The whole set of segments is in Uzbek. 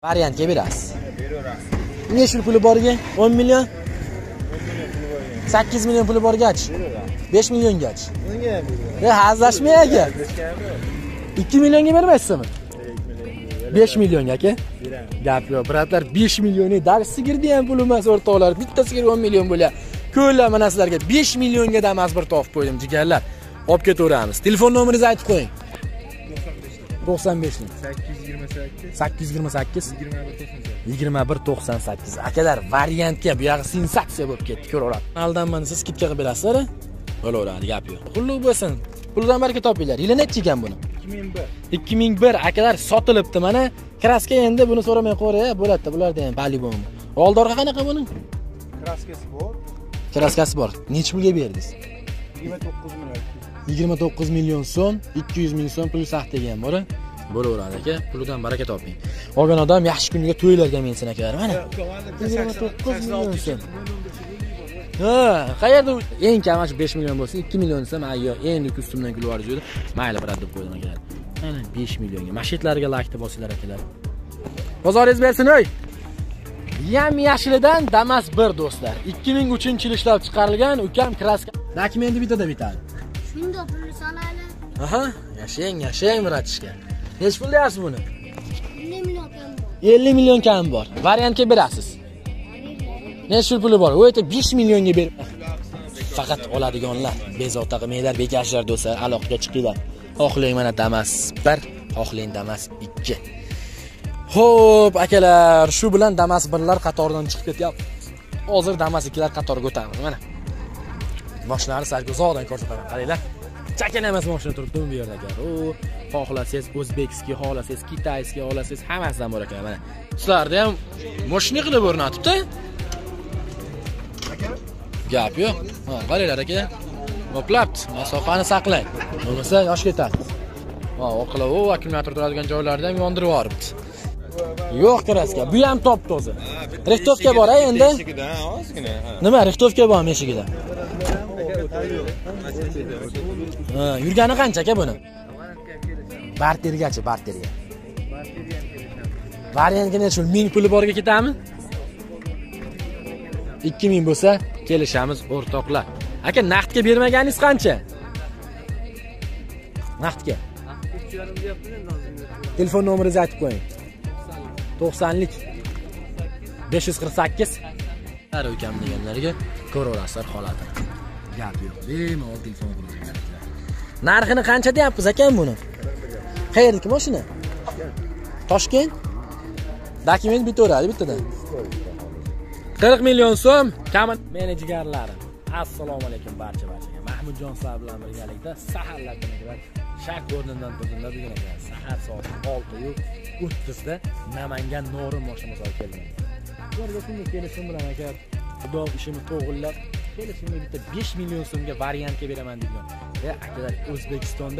Variantga berasiz. Necha puli borga? 10 million? 8 million puli borgach. 5 milliongacha. Hazlashmay aka. 2 millionga bermaysizmi? 5 million aka. Gap yo'q, bratlar, 5 millionni dar sigirdi ham pul emas o'rtoqlar. Bittasiga 10 million bo'lyapti. Ko'llar mana sizlarga 5 millionga damas bir topib qo'ydim jigarlar. Olib ketaveramiz. Telefon nomeringizni aytib qo'ying. 95 828 2198. Akalar, variantga bu yog'i sensatsiya bo'lib ketdi, ko'raverasiz. Aldanmani siz skidka qilib berasizlar. Bo'laveradi, gap yo'q. Qulluq bo'lsin. Puldan baraka topinglar. Yili necha ekan buni? 2001 akalar sotilibdi mana. Kraska endi buni so'ramay qo'yray, bo'ladi bularda ham balibom. Oldorga qanaqa buning? Kraskasi bor. Kraskasi bor. Necha pulga berdingiz? 29 million. 29 million so'm, 200 ming so'm pul saxtaga ham bor. Bo'laveradi aka, pulidan baraka toping. Olgan odam yaxshi kunga to'ylarga mensin akalar, mana. 29 million so'm. Ha, qayerda eng kam 5 million bo'lsa, 2 million desam, ayyo, endi ustimdan kulib yubordi. Mayli birat deb qo'ydim akalar. Mana 5 millionga. Mashitlarga lakni bosinglar akalar. Bozoringiz bersin, oy. Yam yashilidan Damas 1 do'stlar. 2003-yil ishlab chiqarilgan ukam kraska. Dokumenti bitada bitadi. Shunda pulni sanayli. Aha, yashang bratishka. Nech pul deyapsiz buni? 50 million kam bor. 50 million kam bor. Variantga berasiz. Necha puli bor? O'yta 5 millionga ber. Faqat oladiganlar, bezovta qilmanglar, bekashlar do'stlar, aloqaga chiqinglar. Xohlang mana Damas 1, xohlang Damas 2. Xo'p, akalar, shu bilan Damas 1lar qatoridan chiqib ketyapti. Hozir Damas 2lar qatoriga o'tamiz, mana. Mashinalari sizlarga uzoqdan ko'rsataman, qaranglar. Chakana emas mashina turibdi bu yerda aka. Xohlasangiz o'zbekskiy, xohlasangiz kitayskiy, xohlasangiz hammasidan bor ekan, mana. Sizlarda ham mashina qilib o'rnatibdi. Gap yo'q. Ha, qaranglar aka. Mo'plabdi, masofani saqlang. Bo'lmasa yosh ketadi. Ha, o'qilib, akkumulyator turadigan joylarda ham yondirib yuboribdi. Yo'q kraska, bu ham topdi o'zi. Rixtovka bor endi. Nima, rixtovka bormi eshigida? Ha, yurgani qancha aka buni? Bartergacha, barterga. Variantga necha pul? 1000 puli borga ketami? 2000 bo'lsa, kelishamiz o'rtoqlar. Aka, naqdga bermaganingiz qancha? Naqdga. Telefon nomeringizni aytib qo'ying. 90lik 548 har ukam deganlarga ko'raverasizlar holatini. Gap yo'q. Bemalol telefon qiling. Narxini qancha deyapsiz aka buni? Qayerdagi mashina? Toshkent. Dokument bitaveradi bittadan. 40 million so'm. Meni jigarlarim. Assalomu alaykum barchaga. Mahmudjon sizlar bilan birgalikda saharlardan shak o'rnidan turdimda bugun ekan. Sahar soat 6:30 da Namangan Norin mashinasi olib keldim. Ularga shunday kelishim bilan aka, xudo ishimni to'g'rilab, kelishimga bitta 5 million so'mga variantga beraman degan. Akalar, O'zbekistonda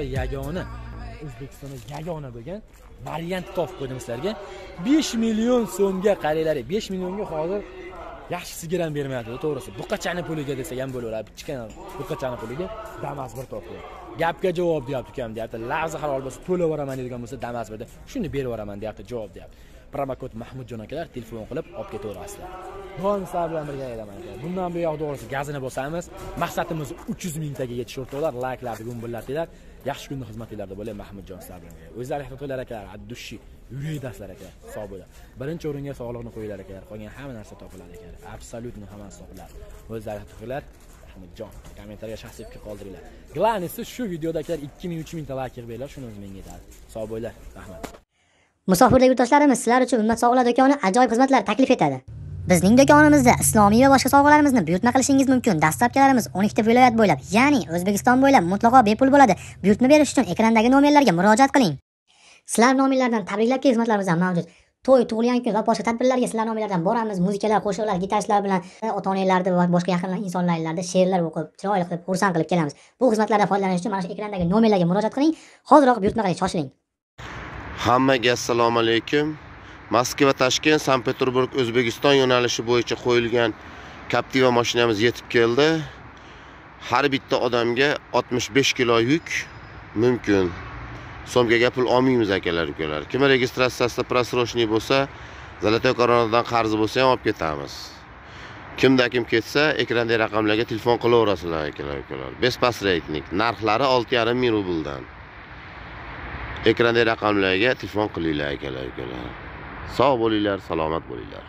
yagona bo'lgan variant topib qo'ydim sizlarga. 5 million so'mga qaranglar, 5 millionga hozir yaxshi sigir ham bermaydi, to'g'risi. Buqachani puliga desak ham bo'laveradi. Kichkina buqachani puliga Damas 1 topdi. Gapga javob deyapti ukam, deyapti. Lafzi halol bo'lsa to'lab yuboraman degan bo'lsa Damas 1da shuni berib yuboraman deyapti, javob deyapti. Promokod Mahmudjon akalar telefon qilib olib ketaverasizlar. Doim sizlar bilan birga edaman aka. Bundan buyoq to'g'risi gazini bosamiz. Maqsadimiz 300 mingtaga yetish o'rtoqlar. Layklarni gumbillatinglar. Yaxshi kunni xizmatinglarda bo'ling Mahmudjon sizlar bilan. O'zlari ehtiyotlar akalar, addushi, yurakdaslar aka, sog' bo'ling. Birinchi o'ringa sog'liqni qo'yinglar aka. Qolgan hamma narsa topiladi aka. Absolutni hammasi topiladi. O'zlari ehtiyotlar Mahmudjon, kommentariyga shaxsiy fikr qoldiringlar. Glanisi shu videoda akalar 2000-3000 ta layk beringlar, shuni o'z menga yetadi. Sog' bo'linglar. Rahmat. Musofirlik yurtdoshlarimiz sizlar uchun Ummat Sovg'alar do'koni ajoyib xizmatlar taklif etadi. Bizning do'konimizda islomiy va boshqa sovg'alarimizni buyurtma qilishingiz mumkin. Dastlabkilarimiz 12 ta viloyat bo'ylab, ya'ni O'zbekiston bo'ylab mutlaqo bepul bo'ladi. Buyurtma berish uchun ekrandagi nomerlarga murojaat qiling. Sizlar nominglardan tabriklab kelgan xizmatlarimiz ham mavjud. To'y, tug'ilgan kun va boshqa tadbirlarga sizlar nominglardan boramiz. Muzikalar, qo'shiqlar, gitaristlar bilan ota-onalarni va boshqa yaqin insonlarga she'rlar o'qib, chiroyli qilib, xursand qilib kelamiz. Bu xizmatlardan foydalanish uchun mana shu ekrandagi nomerlarga murojaat qiling. Hoziroq buyurtma qiling, shoshiling. Hammaga assalomu alaykum. Moskva, Toshkent, Sankt-Peterburg, O'zbekiston yo'nalishi bo'yicha qo'yilgan Captiva mashinamiz yetib keldi. Har bitta odamga 65 kilo yuk mumkin. so'mgaga pul olmaymiz akalar ukalar. Kim registratsiyasida prasrochniy bo'lsa, Zolotoy koronadan qarzi bo'lsa ham olib ketamiz. Kimda kim ketsa, ekrandagi raqamlarga telefon qilaverasizlar akalar ukalar. Bespasreytnik, narxlari 6,5 ming rubldan. Ekrandagi raqamlarga telefon qilinglar akalar ukalar. Sog' bo'linglar, salomat bo'linglar.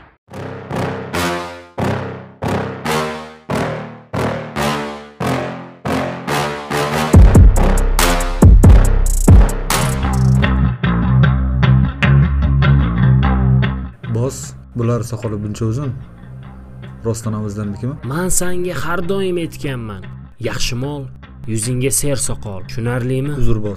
Boss, bular soqoli buncha uzun. Rostlanamizdannikimi? Men senga har doim aytganman. Yaxshi mol, yuzingga ser soqol. Tushunarlimi? Uzr boss.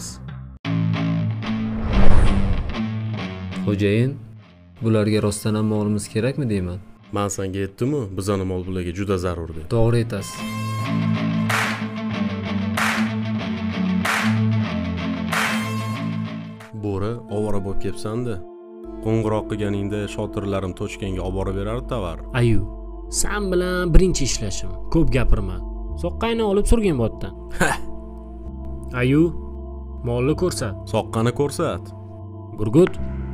Xo'jayin, bularga rostlanam molimiz kerakmi deyman? Men senga aytdim-ku, bizani mol bularga juda zarur deb. To'g'ri aytasiz. Bo'ri, ovora bo'lib kelibsan-da. Qo'ng'iroq qilganingda shotirlarim to'chkanga olib borib berardi tovar. Ayu, sen bilan birinchi ishlashim. Ko'p gapirma. Soqqayni olib surgin botdan. Ayu, molni ko'rsat. Soqqani ko'rsat. Burgut.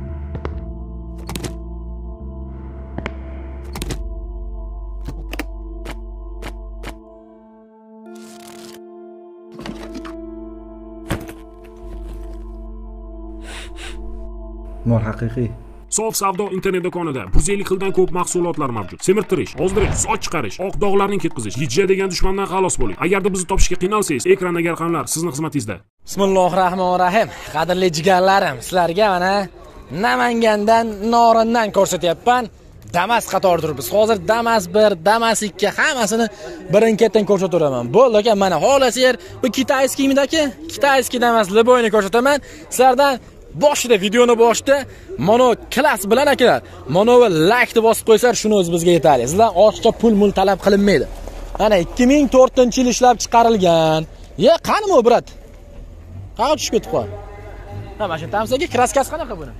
Mol haqiqiy. Sof savdo internet do'konida 150 xildan ko'p mahsulotlar mavjud. Semirtirish, ozdirish, soch chiqarish, oq dog'larni ketkazish, hijja degan dushmandan xalos bo'ling. Agarda bizni topishga qiynalsangiz, ekrandagi raqamlar sizni xizmatingizda. Bismillahirrohmanirrohim. Qadrli jigarlarim, sizlarga mana Namangandan, Norindan ko'rsatyapman. Damas qator turibmiz. Hozir Damas 1, Damas 2 hammasini birin-ketin ko'rsatiraman. Bo'ldi aka, mana holaser bu kitayskiymidi aka? Kitayskiy Damas liboyni ko'rsataman. Sizlardan boshida videoni boshida mono klass bilan akalar, mono va like deb bosib qo'ysalar, shuni o'z bizga yetadi. Sizdan ortiqcha pul talab qilinmaydi. Mana 2004-yil ishlab chiqarilgan. Ye, qani bu brat? Qayerga tushib ketib qol? Ha, mana shu tamsaga kraskasi qanaqa buni?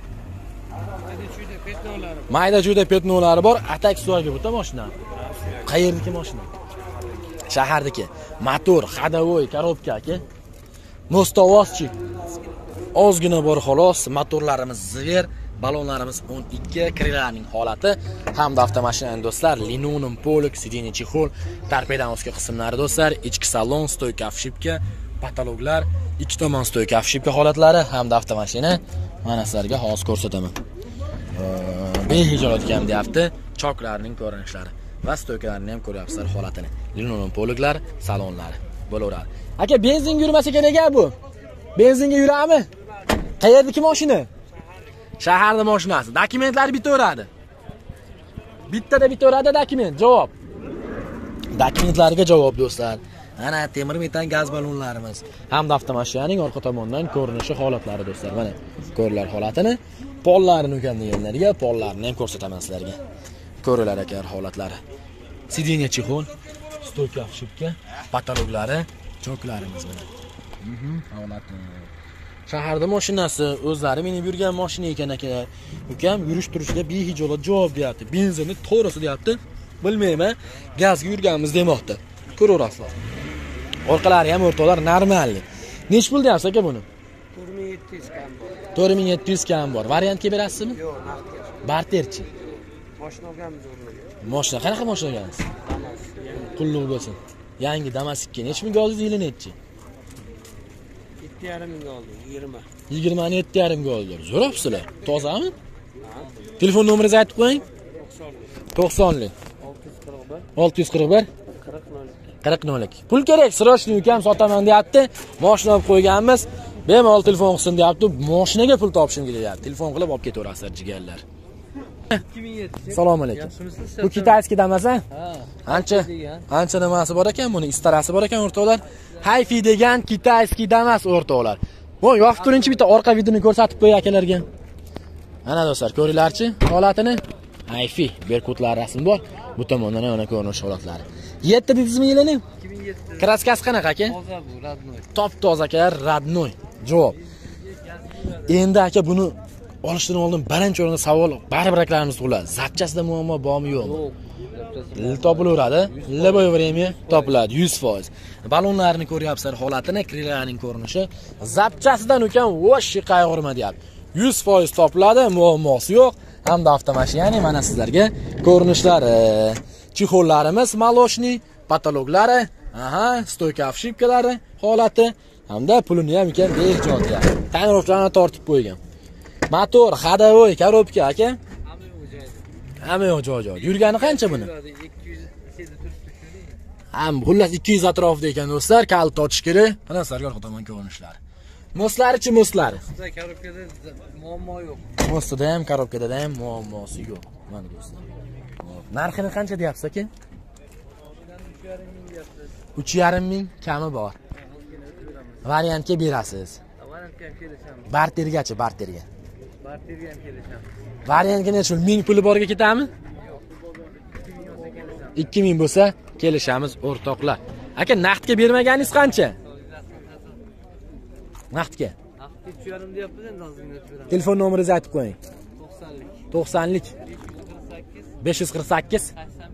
Mayda-chuyda petnolari bor, atak suvaga bu mashina. Qayerniki mashina? Shahardagi. Motor, ходовой, korobka aka. Mostovozchi. Ozgina bor xolos, motorlarimiz ziver, balonlarimiz 12, krilarning holati hamda avtomashinaning do'stlar, linoleum polik, sideniya chexol, torpedonoskiy qismlari do'stlar, ichki salon, stoyka avshipka, patologlar, ikki tomon stoyka avshipka holatlari hamda avtomashina mana sizlarga hozir ko'rsataman. Behijolat ham deyapti, choklarning ko'rinishlari va stoykalarni ham ko'ryapsizlar holatini. Linoleum poliklar, salonlari bo'laveradi. Aka, benzin yurmasa kerak bu. Benzinga yuradimi? Qayerdagi mashina? Shaharda mashinasi. Dokumentlari bitaveradi. Bittada bitaveradi dokument. Javob. Dokumentlariga javob do'stlar. Ana temir metan gaz balonlarimiz hamda avtomashinaning orqa tomonidan ko'rinishi holatlari do'stlar. Mana ko'rlar holatini, pollarini o'kan deganlarga pollarini ham ko'rsataman sizlarga. Ko'rlar aka holatlari. Sideniya chexol, stoyka avshipka, patologlari, choklarimiz mana. Holatni. Shaharda mashinasi, o'zlari minib yurgan mashina ekan aka. Ukam yurish turishga behijolat javob deyapti. Benzinni to'g'risi deyapti. Bilmayman, gazga yurganmiz demoqda. Ko'raverasizlar. Orqalari ham o'rtoqlar normalli. Nech pul deyapsiz aka buni? 4700 kam bor. 4700 kam bor. Variantga berasizmi? Yo'q, naqdga. Barterchi. Mashina olganmiz o'rniga. Mashina qanaqa mashina olgansiz? Qulluq bo'lsin. Yangi Damas 2 nech ming oldi yili nechi? 7,5 ming oldi, 20. 20 ni 7,5 ga oldilar. Zo'rabsizlar. Tozami? Telefon nomeringizni aytib qo'ying. 90lik. 641 40 pul kerak, srochniy ukam sotaman deyapti. Mashina olib qo'yganmiz. Bemalol telefon qilsin deyapti. Mashinaga pul topishim kelayapti. Telefon qilib olib ketaverasizlar jigarlar. 2007. Assalomu alaykum. Bu kitayskiy Damas a? Ancha nimasi bor ekan, buni istarasi bor ekan o'rtoqlar. Hayfi degan kitayskiy Damas o'rtoqlar. Voy, yoqib turinchi bitta orqa videoni ko'rsatib qo'y akalarga. Ana do'stlar, ko'ringlarchi holatini. Hayfi, berkutlar rasmi bor. Bu tomondan yana ko'rinish holatlari. 7 dedingizmi yilini? 2007. Kraskasi qanaqa aka? Toza bu, radnoy. Top-toza akalar, radnoy. Javob. Endi aka buni olishdan oldin birinchi o'rinda savol baribir aklarimiz tug'iladi. Zapchasida muammo bormi yo'qmi? Yo'q. Topilaveradi. Любое время topiladi 100%. Balonlarni ko'ryapsizlar, holatini, krilaning ko'rinishi zapchasidan ekan, vosh qayg'urma deyapti. 100% topiladi, muammosi yo'q. Hamda avtomashinaning mana sizlarga ko'rinishlari, chexollarimiz maloshniy, patologlari, stoyka avshipkalari holati, hamda pulini ham ekan bejodga. Tonirovkani tortib qo'ygan. Motor, ходовой, korobka aka. Hamma yo'q joy. Yurgani qancha buni? 200 xullas 200 atrofida ekan do'stlar, kalit ochish kerak. Mana sizlarga orqa tomon ko'rinishlari. Moslari-chi moslari? Korobkada muammo yo'q. Mostida ham, korobkada ham muammosi yo'q. Mana do'stlar. Narxini qancha deyapsiz aka? 3,5 ming kami bor. Variantga berasiz. Variantga kelishamiz. Bartergachi, barterga. Barterga ham kelishamiz. Variantga necha pul? 1000 puli borga ketami? 2000 bo'lsa kelishamiz o'rtoqlar. Aka, naqdga bermaganingiz qancha? Naqdga. Naqdga 3,5 deyapmiz endi hozirgina beramiz. Telefon nomeringizni aytib qo'ying. 90lik. 548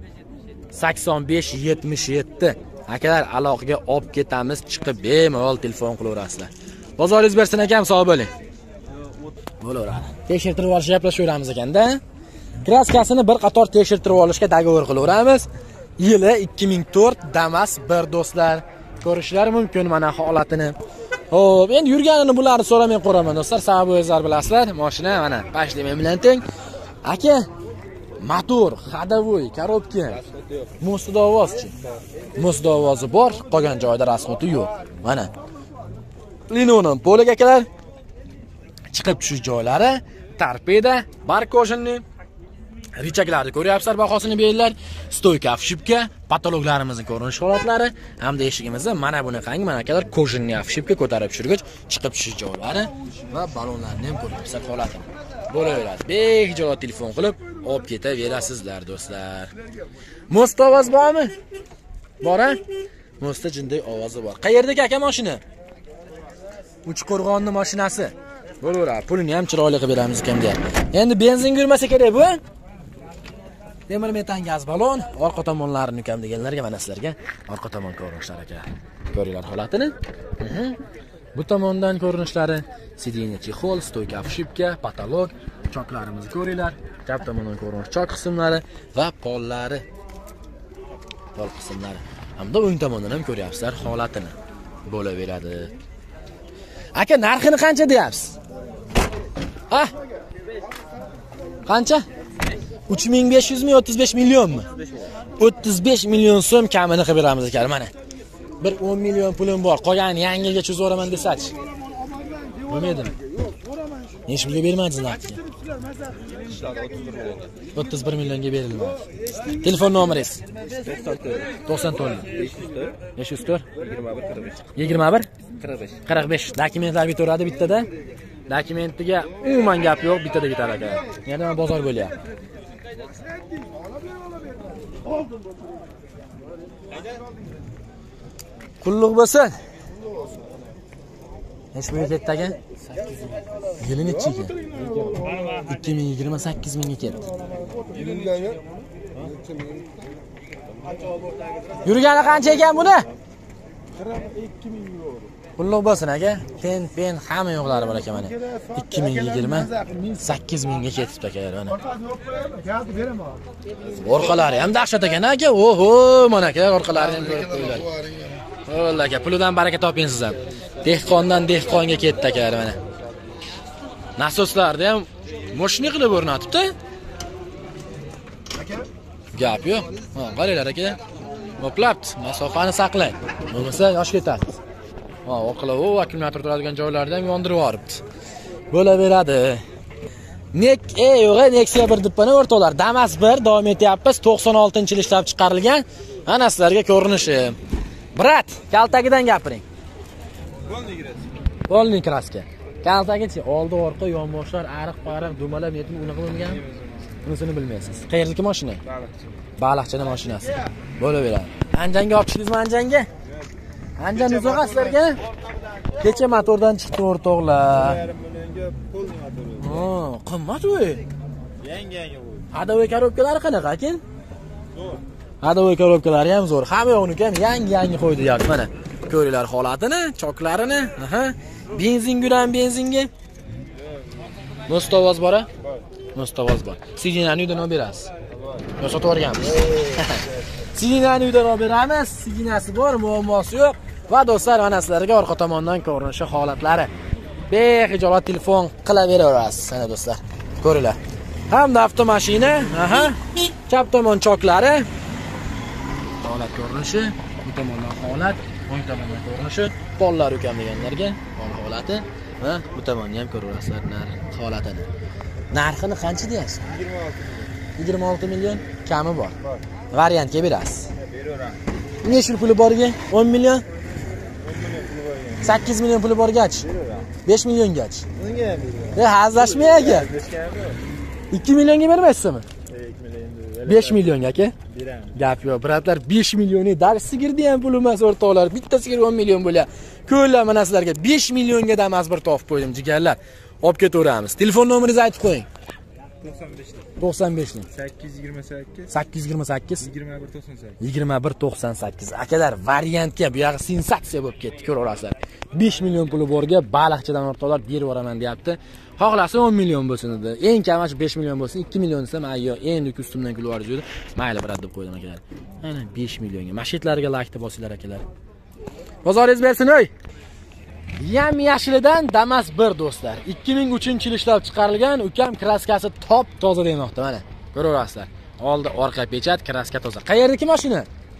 85 77. Akalar, aloqaga olib ketamiz, chiqib bemalol telefon qilaverasizlar. Bozoringiz bersin akam, sog' bo'ling. Bo'laveradi. Tekshirtirib olishga gaplashaveramiz ekanda. Kraskasini bir qator tekshirtirib olishga dogovor qilaveramiz. Yili 2004 Damas 1 do'stlar. Ko'rishlari mumkin mana holatini. Xo'p, endi yurganini bularni so'ramay qo'raman do'stlar. Sababi o'zlari bilasizlar, mashina mana pashlemen bilan teng. Aka, motor, ходовой, korobka. Mostida ovozchi. Mostida ovozi bor, qolgan joyda rasmoti yo'q. Mana. Linonim polik akalar. Chiqib tushish joylari, torpeda, barkojinni, richaklarni ko'ryapsizlar, bahosini beringlar. Stoyka avshipka, patologlarimizni ko'rinish holatlari, hamda eshigimizda mana bunaqangi mana akalar kojinni avshipka ko'tarib tushirgich, chiqib tushish joylari va balonlarni ham ko'ryapsizlar holatini. Bo'laveradi. Behijoat telefon qilib olib ketaverasizlar do'stlar. Most ovoz bormi? Bor-a? Mostda jinday ovozi bor. Qayerdagi aka mashina? Uchqo'rg'onning mashinasi. Bo'laveradi. Pulini ham chiroyli qilib beramiz ekan deyapti. Endi benzin yurmasa kerak bu. Temir metan gaz balon, orqa tomonlarini ukam deganlarga mana sizlarga orqa tomon ko'rinishlar aka. Ko'ringlar holatini. Bu tomondan ko'rinishlari, sideniya chexol, stoyka avshipka, patolog, choklarimizni ko'ringlar. Chap tomondan ko'rinish chok qismlari va pollari. Pol qismlari. Hamda o'ng tomondan ham ko'ryapsizlar holatini. Bo'laveradi. Aka, narxini qancha deyapsiz? Ha? Qancha? 3500 mi, 35 millionmi? 35 million so'm kamini qilib beramiz ekan mana. Bir 10 million pulim bor. Qolganini yangi yilga cho'zoraman desachi. Bo'lmaydimi? Necha pulga bermadingiz naqdga? 31 millionga berilmadi. Telefon nomeringiz? 94 504 21 45. Dokumentlar bitaveradi bittada. Dokumentiga umuman gap yo'q, bittada bitadi aka. Yana men bozor bo'lyapti. Qulluq bo'lsin. Necha pulga ketdi aka? 8 ming. Yili necha ekan? 2028 mingga ketdi. Yurgani qancha ekan buni? 42 ming euro. Qulluq bo'lsin aka. Pen hamma yo'qlari bor aka mana. 2028 mingga ketibdi aka mana. Orqalari ham dahshat ekan aka. Oho, mana aka orqalari ham ko'rib qo'yinglar. O'lla aka, pulidan baraka toping siz ham. Dehqondan dehqonga ketdi aka mana. Nasoslarni ham moshina qilib o'rnatibdi. Aka, gap yo'q. Ha, qaranglar aka. Moplabdi, masofani saqlang. Bo'lmasa yosh ketadi. Ha, orqalar u akkumulyator turadigan joylarni ham yondirib yuboribdi. Bo'laveradi. Yo'q, Nexia 1 dipani o'rtoqlar. Damas 1 davom etyapmiz. 96-yil ishlab chiqarilgan. Ana sizlarga ko'rinishi. Brat, kaltagidan gapiring. Polniy kraska. Kaltagichi oldi orqa yonboshlar ariq-pariq dumalab netib unaqa bo'lmagan. Bunisini bilmaysiz. Qayerdagi mashina? Baliqchini mashinasi. Bo'laveradi. Anjanga olib chiqdingizmi Anjanga? Anjan uzoqasizlarga? Kecha motordan chiqdi o'rtoqlar. Ha, qimmat o'y. Yangi qo'y. Adaviy korobkalari qanaqa ekan? Hadovoy korobkalari ham zo'r. Hamma yo'qni ham yangi qo'ydi deyapti. Mana ko'ringlar holatini, choklarini. Aha. Benzingudan benzinga. Mostovoz bor-a? Mostovoz bor. Sidinani uydan olib berasiz. Yo sotib o'rganmiz. Sidinani uydan olib beramiz. Sidinasi bor, muammosi yo'q. Va do'stlar, mana sizlarga orqa tomondan ko'rinishi holatlari. Behijolat telefon qilaveraverasiz, mana do'stlar. Ko'ringlar. Hamda avtomashina, aha. Chap tomon choklari. Holat ko'rinishi, bu tomondan holat, o'ng tomondan ko'rinishi, pollar ukam deganlarga holati va bu tomonni ham ko'rasizlar holatini. Narxini qancha deyapsiz? 26 million kami bor. Variantga berasiz. Necha puli borga? 10 million. 8 million puli borgach. 5 milliongacha. Unga ham beradi. Hazlashmay aka. 2 millionga bermaysizmi? 5 millionga aka? Beraman. Gap yo'q, bratlar, 5 millionni dar sigirdi ham pul emas o'rtoqlar. Bittasiga 10 million bo'lar. Ko'rlar mana sizlarga 5 millionga damas bir topib qo'ydim jigarlar. Olib ketaveramiz. Telefon nomeringizni aytib qo'ying. 95 ning 828 2198. Akalar, variantga bu yoqda sensatsiya bo'lib ketdi, ko'raverasizlar. 5 million puli borga baliqchidan o'rtoqlar berib yuboraman deyapti. Xohlasa 10 million bo'lsin dedi. Eng kam 5 million bo'lsin, 2 million desam, ayyo, endi ustimdan kulib yubordi. Mayli, brat deb qo'ydim akalar. Mana 5 millionga. Mashitlariga like bosinglar akalar. Bozoringiz bersin, oy. Yam yashilidan Damas 1 do'stlar. 2003-yil ishlab chiqarilgan, ukam kraskasi top toza demoqda mana. Ko'raverasizlar. Oldi orqa pechat, kraska toza. Qayerdagi mashina?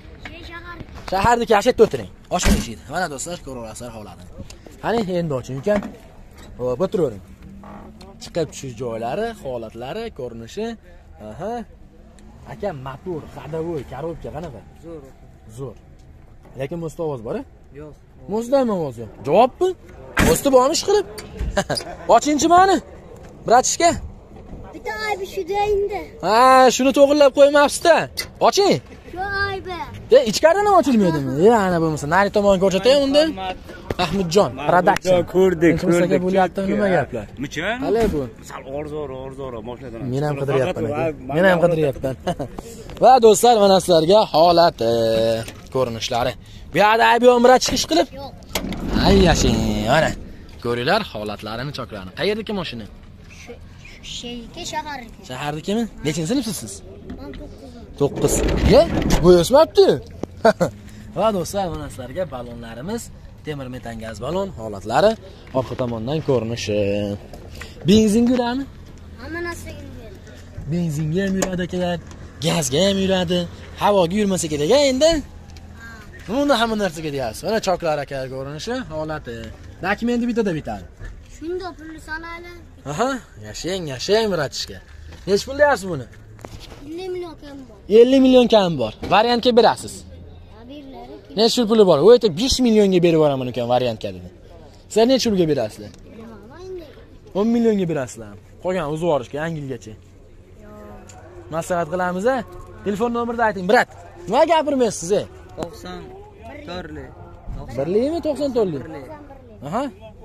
Shahardagi yashitib o'tiring. Oshma ishidi. Mana do'stlar, ko'raverasizlar holatini. Qani endi oching ukam. Hop, o'tiravering. Chiqib tushish joylari, holatlari, ko'rinishi. Aha. Akam motor, xadavoy, korobka qanaqa? Zo'r. Zo'r. Lekin mostovoz bor-a? Yo'q. Mozdami ovozi? Javobmi? Mosti bormi ish qilib? Ochinchi mani? Bratishka. Bitta aybi shuda endi. Ha, shuni to'g'rilab qo'ymabsiz-da. Oching. Shu aybi. Ichkaridan ham ochilmaydimi? Ana bo'lmasa, nari tomon ko'rsatay unda. Mahmudjon, production. Ko'rdik. Bo'lyapti, nima gaplar? Michin? Qalay bu? Sal orzora mashinadan. Men ham qidiryapman aka. Men ham qidiryapman. Va do'stlar, mana sizlarga holati, ko'rinishlari. Bu yerda aybi yo'mrat chiqish qilib? Yo'q. Ay yashing, mana. Ko'ringlar holatlarini, choklarini. Qayerdagi mashina? Shaharniki, shaharniki. Shaharnikimi? Nechinchi sinfsiz siz? Men 9. Ye? Bu o'smabdi. Va do'stlar, mana sizlarga balonlarimiz, temir metan gaz balon holatlari, orqa tomondan ko'rinishi. Benzinga yuradimi? Hamma narsaga yuradi. Benzinga ham yuradi akalar, gazga ham yuradi. Havoga yurmasa kerak endi. Buni hamma narsaga deyapsiz. Mana choklar akalar ko'rinishi, holati. Dokumenti bitada bitadi. Shunda pulni sanayli. Aha, yashang bratishka. Nech pul deyapsiz buni? 50 million kam bor. 50 million kam bor. Variantga berasiz. Necha puli bor? O'yta 5 millionga berib yuboraman ekan variantga dedi. Siz necha pulga berasizlar? 10 millionga berasizlar. Qolgan o'zi borishga yangi yilgacha. Maslahat qilamiz-a? Telefon nomerini ayting, brat. Nima gapirmaysiz, 94li. Birlikmi 94li? Aha.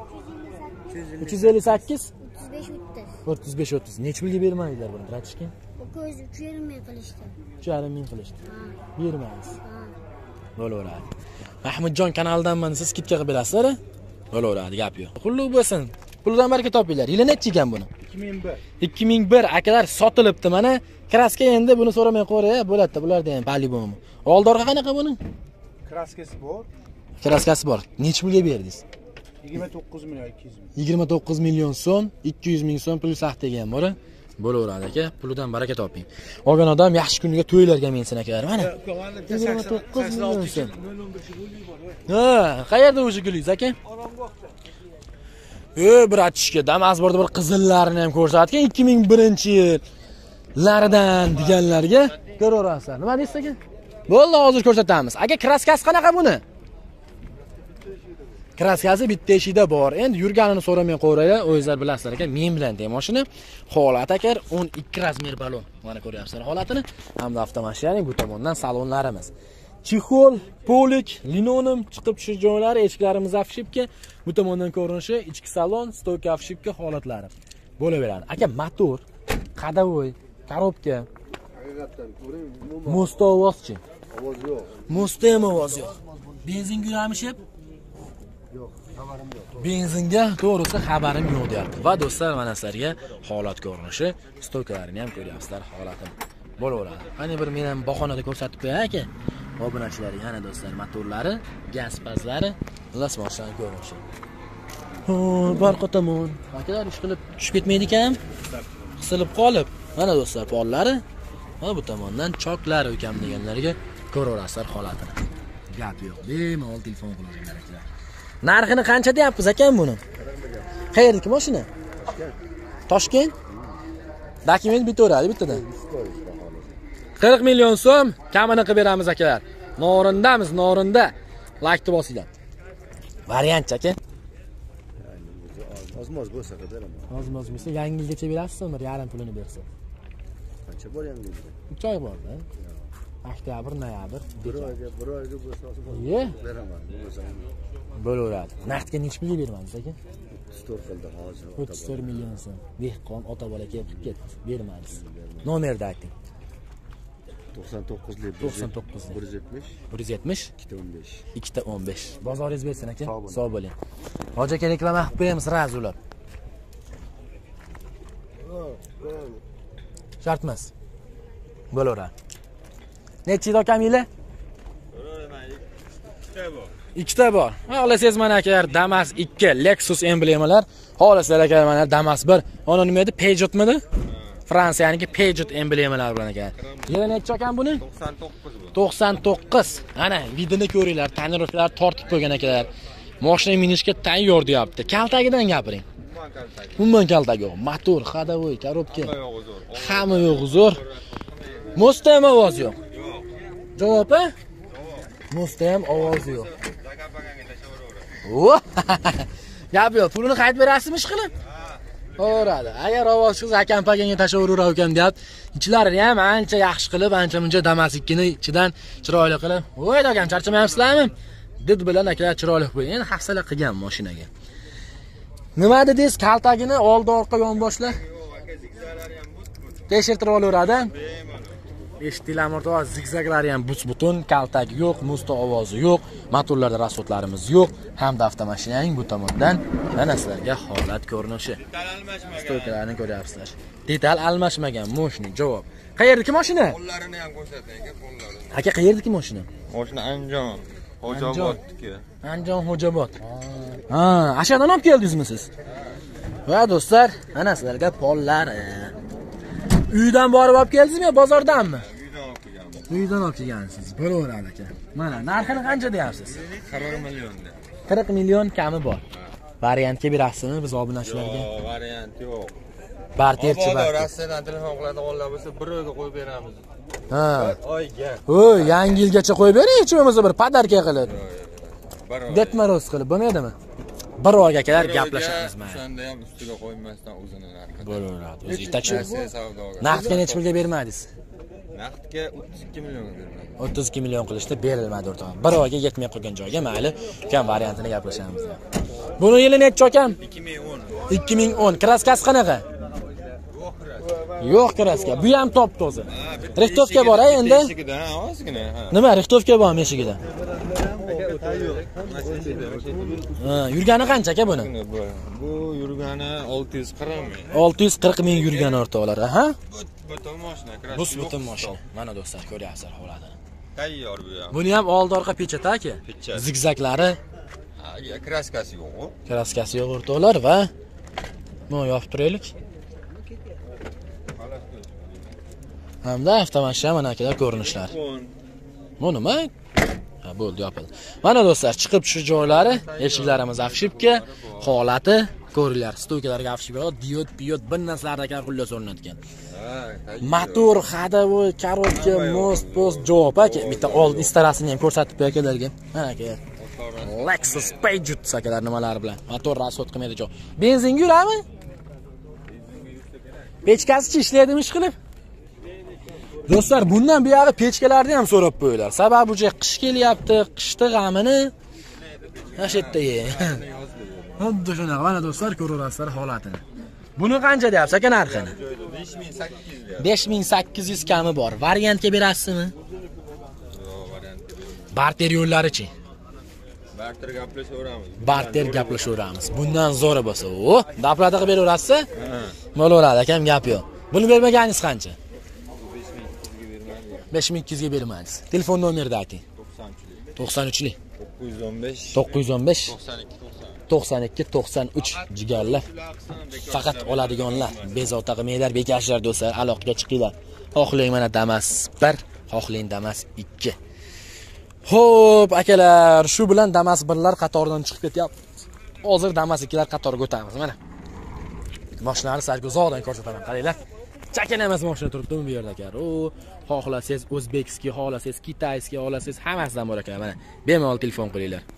358 35-30. Necha pulga bermaydilar buni, bratishka? Ko'z 3,5 ming qilishdi. 3,5 ming qilishdi. Bermaysiz. Bo'laveradi. Mahmudjon kanalidanman, siz skidka qilib berasizlar-a? Bo'laveradi, gap yo'q. Qulluq bo'lsin. Puldan baraka topinglar. Yili necha ekan buni? 2001. 2001 akalar sotilibdi mana. Kraska endi buni so'ramay qo'yray, bo'ladi-da, bularda ham polibom. Oldi orqa qanaqa buni? Kraskasi bor. Kraskasi bor. Necha pulga berdingiz? 29 million 200 ming. 29 million so'm, 200 ming so'm pul saxtaga ham bor-a? Bo'laveradi aka, pulidan baraka toping. Olgan odam yaxshi kunga to'ylarga mensin akalar, mana. 29 million so'm. Ha, qayerda o'sha gulingiz aka? Bratishka, Damas borda bir qizillarini ham ko'rsatgan 2001-yillaridan deganlarga ko'raverasizlar. Nima deysiz aka? Bo'ldi, hozir ko'rsatamiz. Aka, kraskasi qanaqa buni? Kraskasi bitta eshikda bor. Endi yurganini so'ramay qo'yaylar, o'zingizlar bilasizlar aka. Men bilan de mashina. Holat akar 12 razmer balon. Mana ko'ryapsizlar holatini. Hamda avtomashinaning bu tomondan salonlarimiz. Chexol, polik, linoleum chiqib tushish joylari, eshiklarimiz afshipka, bu tomondan ko'rinishi, ichki salon, stoyka afshipka holatlari bo'laveradi. Aka, motor, qadavoy, korobka haqiqatdan ko'ring, umuman Mo'sta ovozchi. ovoz yo'q. Mo'sta ham ovoz yo'q. Benzinga yuramishib? Yo'q, xabarim yo'q. Benzinga to'g'risi xabarim yo'q deyapti. Va do'stlar, mana sizlarga holat ko'rinishi, stokalarni ham ko'ryapsizlar, holatim bo'laveradi. Qani bir men ham bahonada ko'rsatib qo'yay aka. Obunachilarga yana do'stlar, motorlari, gaz pazlari, las mashina ko'rinishi. Barqa tomon. Akalar ish qilib tushib ketmaydi ekan. Qisilib qolib. Mana do'stlar, pollari. Mana bu tomondan choklari ukam deganlarga ko'raverasizlar holatini. Gap yo'q. Bemalol telefon qilaveringlar akalar. Narxini qancha deyapsiz ekan buni? Qayerdagi mashina? Toshkent. Dokument bitaveradi bittadan. 40 million so'm kamini qilib beramiz akalar. Norindamiz, Norinda. Like bosinglar. Variant aka. Ozmoz bo'lsa beraman. Ozmoz bo'lsa yangi yilgacha berasizmi? Yarim pulini bersa. Qancha bor yangi yilga? 3 oy bor-da. Oktyabr, noyabr, bir oyga bo'lsa ozmoz beraman. Bo'laveradi. Naqdga necha pulga beramiz aka? 34 qildi hozir. 34 million so'm. Dehqon ota bola kelib ketdi. Bermaymiz. Nomerni ayting. 99 lik 99 170 170 215 215. Bozoringiz bersin aka. Sog' bo'ling. Hoji aka reklama qilib qo'yamiz razulab. Shart emas. Bo'laveradi. Necha yil kamila? Ikkita bor. Xohlasangiz mana akalar Damas 2 Lexus emblemalar. Xohlasizlar akalar mana Damas 1. Ona nima edi? Peugeot'midi? Fransiyaniki Peugeot emblemalar bilan ekan. Yili necha ekan buni? 99 bu. 99. Ana vidini ko'ringlar, tonirovkalar tortib qo'ygan akalar. Mashina minishga tayyor deyapti. Kaltagidan gapiring. Umuman kaltagi yo'q. Motor, ходовой, korobka. Hamma yo'q zo'r. Mo'sta ham ovoz yo'q. Javob a? Mo'sta ham ovoz yo'q. Gap yo'q. Pulini qaytib berasizmi ish qilib? O'radi. Agar ovoz chiqsa akam paganga tashavvuraver ekan deyapti. Ichlarini ham ancha yaxshi qilib, ancha muncha Damas 2 ni ichidan chiroyli qilib. Voy akam charchamayapsizlarmi? Did bilan akalar chiroyli qo'ying. Endi hafsala qilgan mashinaga. Nima dedingiz? Kaltagini oldi orqa yonboshlar. Tekshirtirib olaveradi. Eshitdilar o'rtoq, zigzaglari ham butun, kaltagi yo'q, Mo'sta ovozi yo'q, motorlarda rasxodlarimiz yo'q, hamda avtomashinaning bu tomondan mana sizlarga holat ko'rinishi. Stokalarni ko'ryapsizlar. Detal almashmagan mashina javob. Qayerdagi mashina? Qo'llarini ham ko'rsating aka, qo'llarini. Aka qayerdagi mashina? Mashina Andijon, Xo'jobodniki. Andijon, Xo'jobod. Ha, ashadan olib keldingizmi siz? Va do'stlar, mana sizlarga pollar. Uydan borib olib keldingizmi yo bozordanmi? Uydan olib kelganman. Uydan olib kelgansiz. Bo'laveradi aka. Mana narxini qancha deyapsiz? 40 millionda. 40 million kami bor. Variantga berasizmi biz obunachilarga? Yo'q, variant yo'q. Barterchi bor. Rossiyadan telefon qiladiganlar bo'lsa 1 oyga qo'yib beramiz. Ha. Oyga. Voy, yangi yilgacha qo'yib bering, hech bo'lmasa bir podarka qilib. Bir oy. Detmaroz qilib bo'lmaydimi? Bir oyga kelar gaplashamiz mana. O'shanda ham ustiga qo'ymasdan o'zini narxi. Bo'laveradi. O'zi itachi. savdoga. Naqdga necha pulga bermadingiz? Naqdga 32 million berdim. 32 million qilishda berilmadi o'rtoq. Bir oyga yetmay qolgan joyga mayli, ukam variantini gaplashamiz. Buni yili necha akam? 2010. 2010. Kraskasi qanaqa? Yo'q kraska. Bu ham top toza. Rixtovka bor endi. Nima rixtovka bormi eshigida? Ha, yurgani qancha aka buni? Bu yurgani 640 ming. 640 ming yurgani o'rtoqlar, ha? Butun mashina, Bu butun mashina. Mana do'stlar, ko'ryapsizlar holatini. Tayyor bu ham. Buni ham oldi orqa pechat aka. Zigzaglari. Kraskasi yo'q. Kraskasi yo'q o'rtoqlar va buni yopib turaylik. Hamda avtomashina mana akalar ko'rinishlari. Bu nima? Ha, bo'ldi, yopildi. Mana do'stlar, chiqib shu joylari, eshiklarimiz afshibga, holati ko'ringlar. Stokalarga afshib yo'q, diod, bir narsalar ekan xullas o'rnatgan. Motor, ходовой, korobka, post javob aka. Bitta old istarasini ham ko'rsatib qo'y akalarga. Mana aka. Lexus Peugeot akalar nimalar bilan. Motor rasxod qilmaydi jo'q. Benzin yuradimi? Pechkasi ishlaydimi ish qilib? Do'stlar, bundan buyog'i pechkalarni ham so'rab qo'yinglar. Sababi bu qish kelyapti, qishda g'amini nashetda ye. Xuddi shunaqa. Mana do'stlar, ko'raverasizlar holatini. Buni qancha deyapsiz aka narxini? 5800 5800 kami bor. Variantga berasizmi? Barter yo'llari-chi? Barter gaplashaveramiz. Barter gaplashaveramiz. Bundan zo'ri bo'lsa, o, daplata qilib beraverasiz? Bo'laveradi, akam gap yo'q. Buni bermaganingiz qancha? 5200 ga bermadingiz. Telefon nomerini ayting. 93lik. 915 92 93 jigarlar. Faqat oladiganlar, bezovta qilmanglar, bekashlar do'stlar, aloqaga chiqinglar. Xohlang mana Damas 1, xohlang Damas 2. Xo'p, akalar, shu bilan Damas 1lar qatoridan chiqib ketyapti. Hozir Damas 2lar qatoriga o'tamiz. Mana. Mashinani sizlarga uzoqdan ko'rsataman, qaranglar. Chakana emas mashina turibdi bu yerda aka. O, xohlasangiz o'zbekskiy, xohlasangiz kitayskiy, xohlasangiz hammasidan bor aka. Mana bemalol telefon qilinglar.